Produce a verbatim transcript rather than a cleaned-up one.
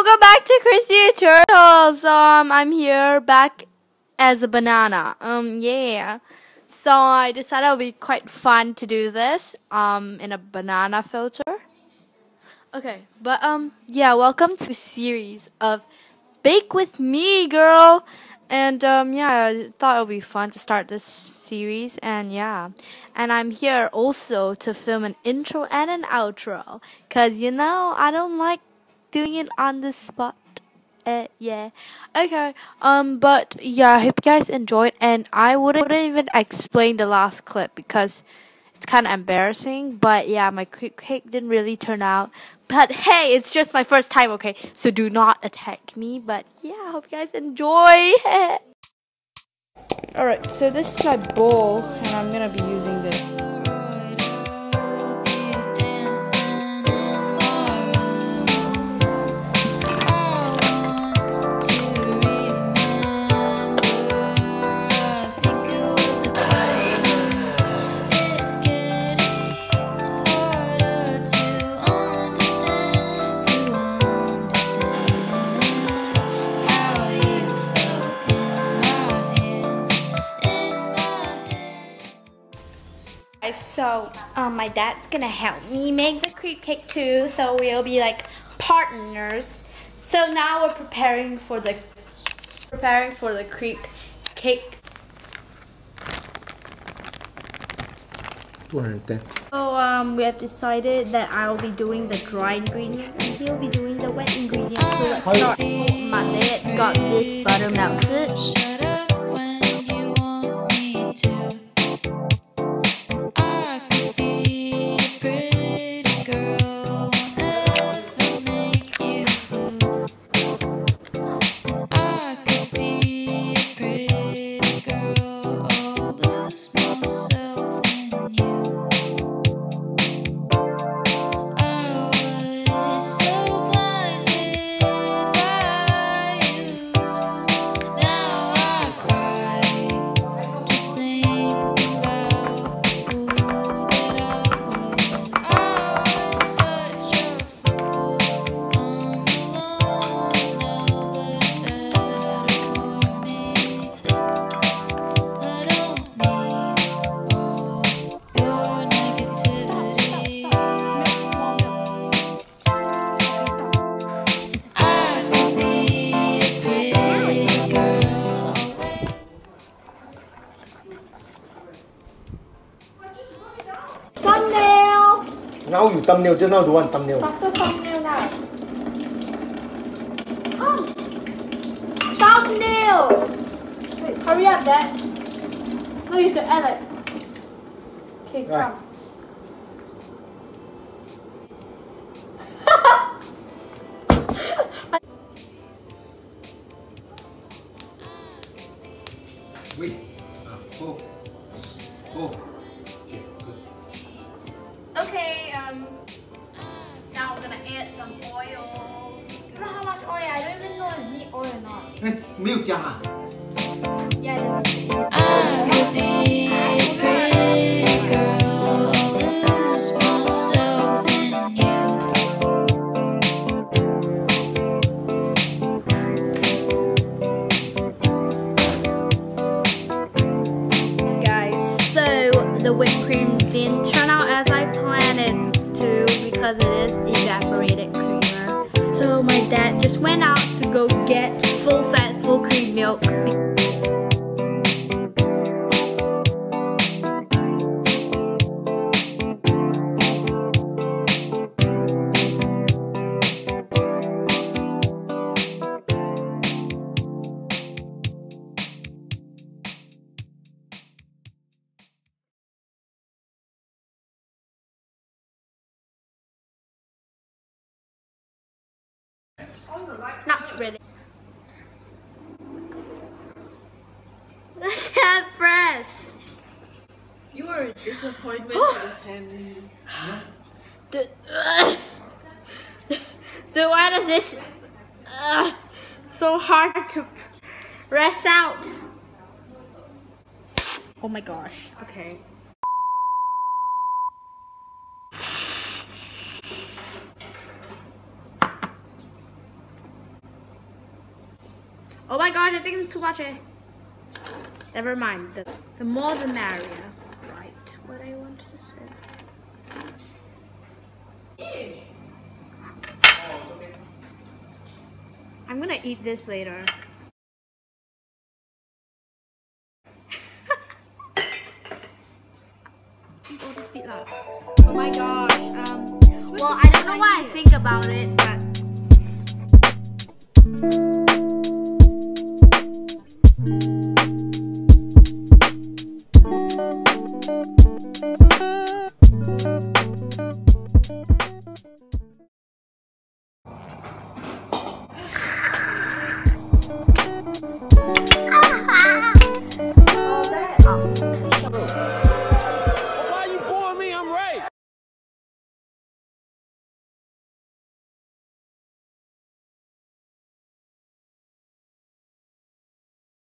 welcome back to Chrissy Turtles. Um, I'm here back as a banana. Um, yeah. So I decided it would be quite fun to do this. Um, in a banana filter. Okay, but um, yeah. Welcome to a series of Bake with Me, girl. And um, yeah, I thought it would be fun to start this series. And yeah, and I'm here also to film an intro and an outro. Cause you know I don't like doing it on the spot. Uh, yeah. Okay. Um. But yeah, I hope you guys enjoyed. And I wouldn't even explain the last clip because it's kind of embarrassing. But yeah, my cake didn't really turn out. But hey, it's just my first time. Okay, so do not attack me. But yeah, I hope you guys enjoy. All right. So this is my bowl, and I'm gonna be using this. So, um, my dad's gonna help me make the cream cake too, so we'll be like partners. So now we're preparing for the preparing for the cream cake. So um, we have decided that I'll be doing the dry ingredients and he'll be doing the wet ingredients. So let's start. My dad got this butter melted. Now you thumbnail, just now don't want thumbnail. Faster thumbnail now. Oh. Thumbnail! Wait, hurry up, Dad. No, you have to add like... Okay, right. come. Wait. Uh, go. Go. Okay, good. Okay, um, now we're gonna add some oil. You know how much oil? I don't even know if you need oil or not. Eh, 没有讲啊? Yeah, it doesn't say. The whipped cream didn't turn out as I planned it to because it is evaporated creamer. So my dad just went out to go get full fat, full cream milk. Not really. Look at press. You are a disappointment to the family. The, uh, the why is this uh, so hard to press out? Oh my gosh. Okay. gosh, I think it's too much. Eh? Never mind. The, the more the merrier. Right. What I want to say. I'm gonna eat this later. Oh, the speed up. Oh my gosh. Um. Well, I don't know why I think about it, but.